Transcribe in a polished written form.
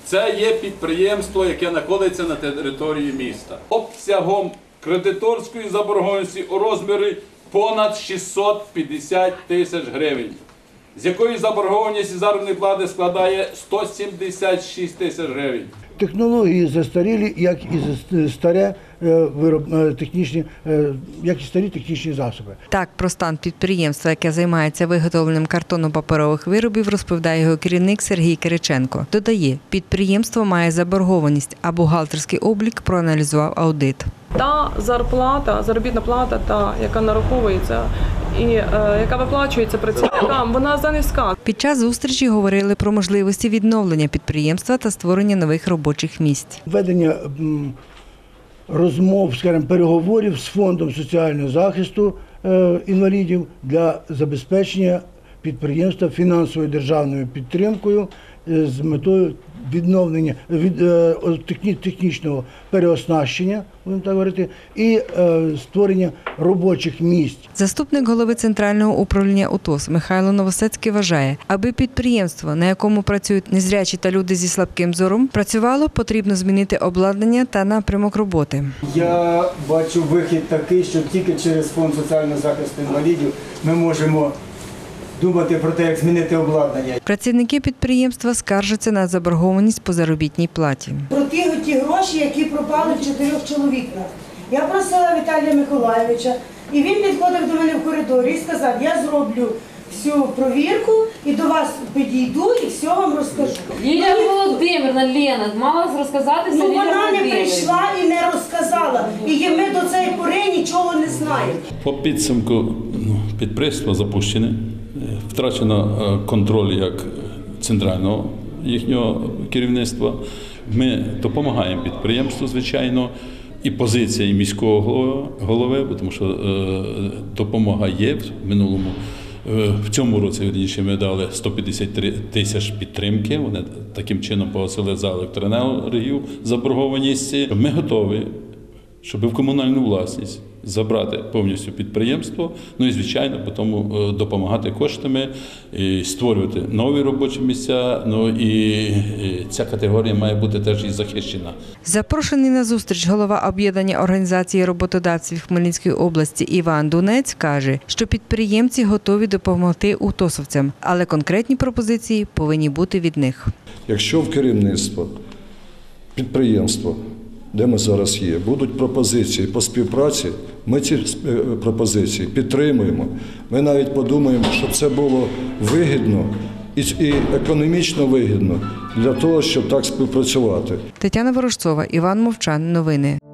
Це є підприємство, яке знаходиться на території міста. Обсягом кредиторської заборгованості у розмірі понад 650 тисяч гривень, з якої заборгованість заробітної плати складає 176 тисяч гривень. Технології застарілі, як і старі технічні засоби. Так, про стан підприємства, яке займається виготовленням картонно-паперових виробів, розповідає його керівник Сергій Кириченко. Додає, підприємство має заборгованість, а бухгалтерський облік проаналізував аудит. Та зарплата, заробітна плата, яка нараховується і яка виплачується працівникам, вона занизька. Під час зустрічі говорили про можливості відновлення підприємства та створення нових робочих місць. Ведення розмов, скажімо, переговорів з Фондом соціального захисту інвалідів для забезпечення підприємства фінансовою державною підтримкою з метою відновлення технічного переоснащення, будемо так говорити, і створення робочих місць. Заступник голови Центрального управління УТОС Михайло Новосецький вважає, аби підприємство, на якому працюють незрячі та люди зі слабким зором, працювало, потрібно змінити обладнання та напрямок роботи. Я бачу вихід такий, що тільки через Фонд соціального захисту інвалідів ми можемо думати про те, як змінити обладнання. Працівники підприємства скаржаться на заборгованість по заробітній платі. Про ті гроші, які пропали в 4 чоловіках. Я просила Віталія Миколайовича, і він підходив до мене в коридорі і сказав, я зроблю всю провірку і до вас підійду і все вам розкажу. Лілія Володимирівна, Лена, мала розказати все. Вона не прийшла і не розказала. І ми до цієї пори нічого не знаємо. По підсумку підприємство запущене, втрачено контроль як центрального їхнього керівництва. Ми допомагаємо підприємству, звичайно, і позиція і міського голови, тому що допомога є в минулому. В цьому році ми дали 153 тисяч підтримки, вони таким чином погасили за електроенергію заборгованість. Ми готові, щоб в комунальну власність забрати повністю підприємство, ну і, звичайно, потім допомагати коштами, і створювати нові робочі місця, ну і ця категорія має бути теж і захищена. Запрошений на зустріч голова об'єднання організації роботодавців Хмельницької області Іван Дунець каже, що підприємці готові допомогти утосовцям, але конкретні пропозиції повинні бути від них. Якщо в керівництво підприємства, де ми зараз є, будуть пропозиції по співпраці, ми ці пропозиції підтримуємо. Ми навіть подумаємо, щоб це було вигідно і економічно вигідно для того, щоб так співпрацювати. Тетяна Ворожцова, Іван Мовчан. Новини.